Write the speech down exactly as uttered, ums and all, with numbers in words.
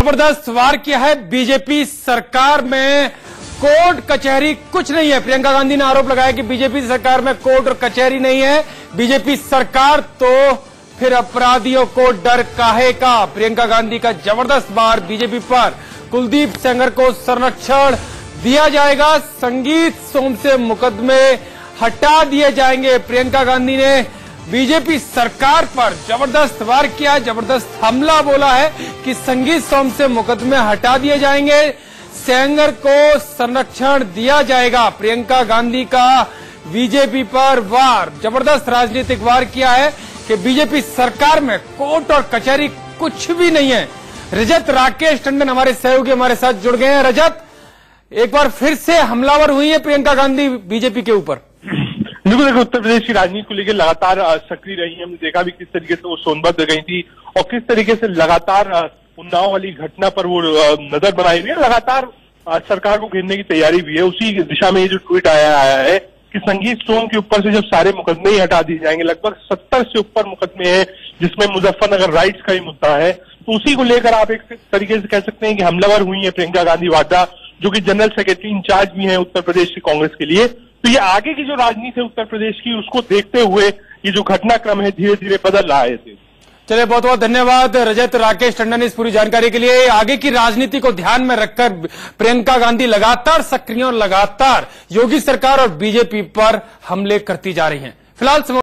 जबरदस्त वार किया है बीजेपी सरकार में। कोर्ट कचहरी कुछ नहीं है। प्रियंका गांधी ने आरोप लगाया कि बीजेपी सरकार में कोर्ट और कचहरी नहीं है। बीजेपी सरकार तो फिर अपराधियों को डर काहे का। प्रियंका गांधी का जबरदस्त वार बीजेपी पर। कुलदीप सेंगर को संरक्षण दिया जाएगा। संगीत सोम से मुकदमे हटा दिए जाएंगे। प्रियंका गांधी ने बीजेपी सरकार पर जबरदस्त वार किया, जबरदस्त हमला बोला है कि संगीत सोम से मुकदमे हटा दिए जाएंगे, सेंगर को संरक्षण दिया जाएगा। प्रियंका गांधी का बीजेपी पर वार, जबरदस्त राजनीतिक वार किया है कि बीजेपी सरकार में कोर्ट और कचहरी कुछ भी नहीं है। रजत राकेश टंडन हमारे सहयोगी हमारे साथ जुड़ गए हैं। रजत, एक बार फिर से हमलावर हुई है प्रियंका गांधी बीजेपी के ऊपर। बिल्कुल, देखो उत्तर प्रदेश की राजनीति को लेकर लगातार सक्रिय रही। हमने देखा भी किस तरीके से वो सोनभद्र गई थी और किस तरीके से लगातार उन्नाव वाली घटना पर वो नजर बनाई हुई है। लगातार सरकार को घेरने की तैयारी भी है। उसी दिशा में ये जो ट्वीट आया आया है कि संगीत सोम के ऊपर से जब सारे मुकदमे ही हटा दिए जाएंगे, लगभग सत्तर से ऊपर मुकदमे हैं जिसमें मुजफ्फरनगर राइट्स का ही मुद्दा है, तो उसी को लेकर आप एक तरीके से कह सकते हैं कि हमलावर हुई है प्रियंका गांधी वाड्रा, जो कि जनरल सेक्रेटरी इंचार्ज भी है उत्तर प्रदेश की कांग्रेस के लिए। तो ये आगे की जो राजनीति है उत्तर प्रदेश की, उसको देखते हुए ये जो घटनाक्रम है धीरे धीरे बदल रहा है। चलिए, बहुत बहुत धन्यवाद रजत राकेश टंडन इस पूरी जानकारी के लिए। आगे की राजनीति को ध्यान में रखकर प्रियंका गांधी लगातार सक्रिय और लगातार योगी सरकार और बीजेपी पर हमले करती जा रही हैं। फिलहाल